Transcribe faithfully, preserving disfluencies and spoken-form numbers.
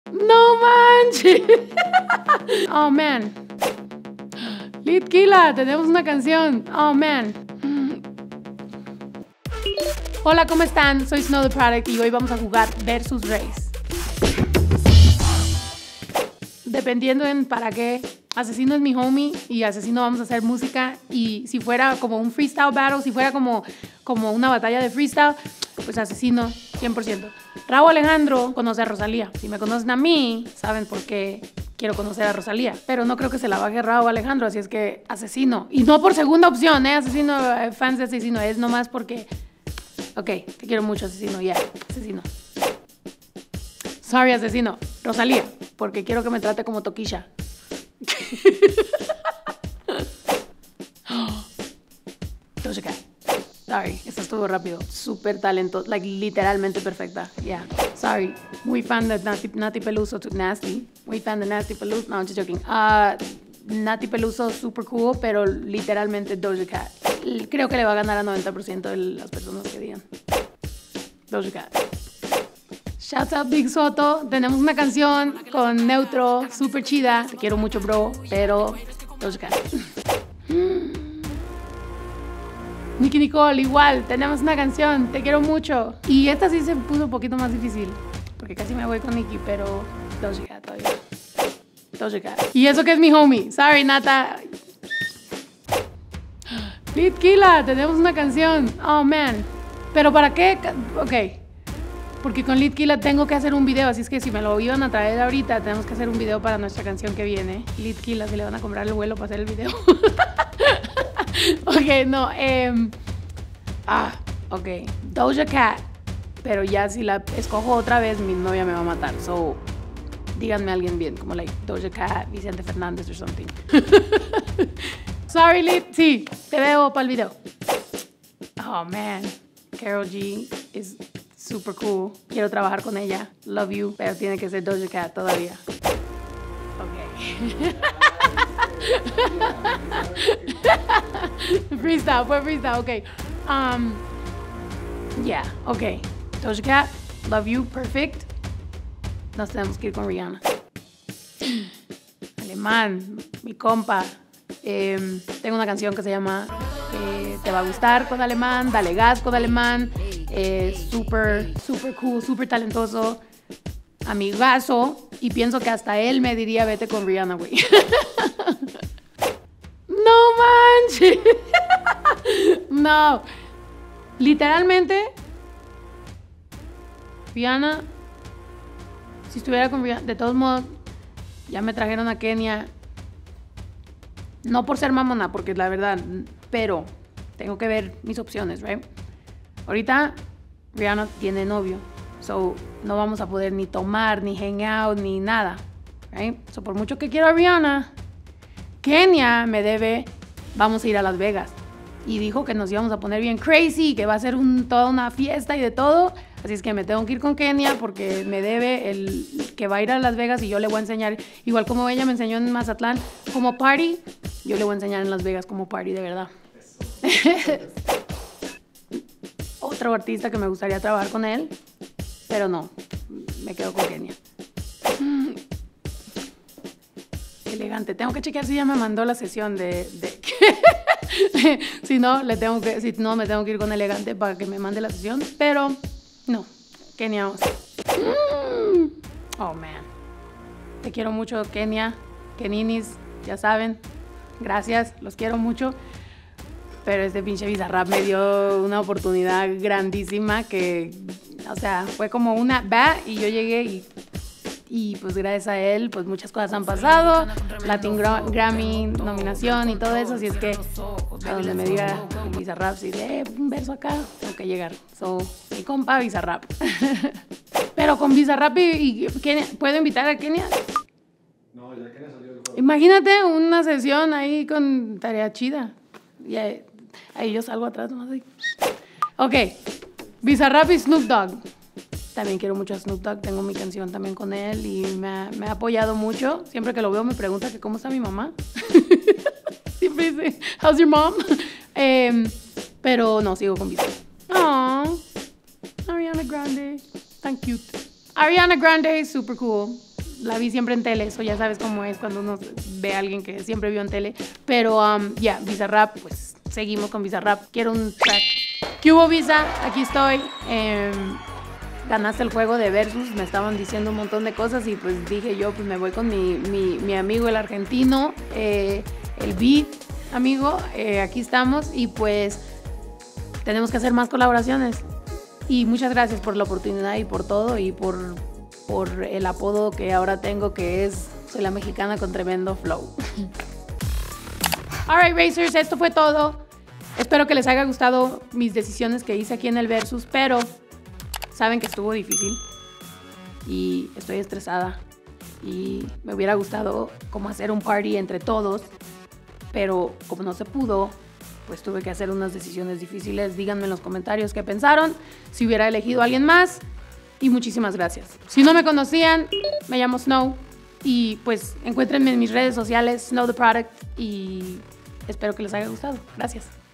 No manches. Oh, man. Litquila, tenemos una canción. Oh, man. Hola, ¿cómo están? Soy Snow the Product y hoy vamos a jugar Versus Race. Dependiendo en para qué, Asesino es mi homie y Asesino vamos a hacer música. Y si fuera como un freestyle battle, si fuera como, como una batalla de freestyle, pues Asesino, cien por ciento. Rauw Alejandro conoce a Rosalía. Si me conocen a mí, saben por qué quiero conocer a Rosalía. Pero no creo que se la baje Rauw Alejandro, así es que Asesino. Y no por segunda opción, ¿eh? Asesino, eh, fans de Asesino, es nomás porque... Ok, te quiero mucho, Asesino, ya, yeah, Asesino. Sorry, Asesino. Rosalía, porque quiero que me trate como Toquilla. Doja Cat. Sorry, esto estuvo rápido. Súper talentoso, like literalmente perfecta. Yeah, sorry. Muy fan de Nati, Nati Peluso, Nasty. Muy fan de Nasty Peluso. No, I'm just joking. Uh, Nati Peluso, super cool, pero literalmente Doja Cat. Creo que le va a ganar a noventa por ciento de las personas que digan. Doja Cat. Shout out Big Soto. Tenemos una canción con Neutro, súper chida. Te quiero mucho, bro, pero Doja Cat. Nicki Nicole, igual, tenemos una canción, te quiero mucho. Y esta sí se puso un poquito más difícil, porque casi me voy con Nicki, pero Doja Cat todavía. Doja Cat. Y eso que es mi homie. Sorry, Nata. Litquila, tenemos una canción. Oh, man. ¿Pero para qué? Ok. Porque con Litquila tengo que hacer un video, así es que si me lo iban a traer ahorita, tenemos que hacer un video para nuestra canción que viene. Litquila, si le van a comprar el vuelo para hacer el video. Ok, no. Eh, ah, ok. Doja Cat. Pero ya si la escojo otra vez, mi novia me va a matar. So, díganme a alguien bien, como like Doja Cat, Vicente Fernández or something. Sorry, Lit. Sí, te veo para el video. Oh, man. Karol G is super cool. Quiero trabajar con ella. Love you. Pero tiene que ser Doja Cat todavía. Ok. Freestyle, fue freestyle, ok. Um, yeah, ok. Doja Cat, love you, perfect. Nos tenemos que ir con Rihanna. Alemán, mi compa. Eh, tengo una canción que se llama eh, Te va a gustar con Alemán, Dale gas con Alemán. Eh, super, super cool, super talentoso. Amigazo. Y pienso que hasta él me diría vete con Rihanna, güey. No manches. No. Literalmente, Rihanna, si estuviera con Rihanna, de todos modos, ya me trajeron a Kenia. No por ser mamona, porque la verdad, pero tengo que ver mis opciones, ¿right? Ahorita Rihanna tiene novio, so no vamos a poder ni tomar, ni hang out, ni nada, right? So por mucho que quiero a Rihanna, Kenia me debe, vamos a ir a Las Vegas. Y dijo que nos íbamos a poner bien crazy, que va a ser un, toda una fiesta y de todo. Así es que me tengo que ir con Kenia porque me debe el que va a ir a Las Vegas y yo le voy a enseñar, igual como ella me enseñó en Mazatlán, como party, yo le voy a enseñar en Las Vegas como party, de verdad. Otro artista que me gustaría trabajar con él, pero no, me quedo con Kenia. Elegante. Tengo que chequear si ya me mandó la sesión de... de si no, le tengo que, si no, me tengo que ir con Elegante para que me mande la sesión. Pero, no. Kenia. Mm. Oh, man. Te quiero mucho, Kenia. Keninis, ya saben. Gracias, los quiero mucho. Pero este pinche Bizarrap me dio una oportunidad grandísima que... O sea, fue como una... Va, y yo llegué y... Y pues gracias a él, pues muchas cosas han pasado. Latin Grammy, nominación y todo eso. Así es que a donde me diga Bizarrap, si de un verso acá, tengo que llegar. So, mi compa Bizarrap. Pero con Bizarrap y, y Kenia, ¿puedo invitar a Kenia? No, ya Kenia salió del juego. Imagínate una sesión ahí con tarea chida. Y ahí, ahí yo salgo atrás nomás así. Ok, Bizarrap y Snoop Dogg. También quiero mucho a Snoop Dogg, tengo mi canción también con él y me ha, me ha apoyado mucho. Siempre que lo veo me pregunta que cómo está mi mamá. Siempre dice, how's your mom? Eh, pero no, sigo con Bizarrap. Aww, Ariana Grande, tan cute. Ariana Grande, super cool. la vi siempre en tele, eso ya sabes cómo es cuando uno ve a alguien que siempre vio en tele. Pero um, ya, yeah, Bizarrap, pues seguimos con Bizarrap. Quiero un track. ¿Qué hubo, Visa? Aquí estoy. Eh, ganaste el juego de Versus, me estaban diciendo un montón de cosas y pues dije yo, pues me voy con mi, mi, mi amigo el argentino, eh, el Beat, amigo, eh, aquí estamos y pues tenemos que hacer más colaboraciones. Y muchas gracias por la oportunidad y por todo y por, por el apodo que ahora tengo, que es soy la mexicana con tremendo flow. Alright, Racers, esto fue todo. Espero que les haya gustado mis decisiones que hice aquí en el Versus, pero saben que estuvo difícil y estoy estresada y me hubiera gustado como hacer un party entre todos, pero como no se pudo, pues tuve que hacer unas decisiones difíciles. Díganme en los comentarios qué pensaron, si hubiera elegido a alguien más y muchísimas gracias. Si no me conocían, me llamo Snow y pues encuéntrenme en mis redes sociales, Snow the Product, y espero que les haya gustado. Gracias.